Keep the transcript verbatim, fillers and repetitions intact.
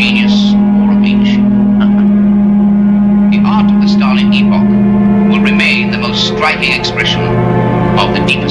genius or of leadership. The art of the Stalin epoch will remain the most striking expression of the deepest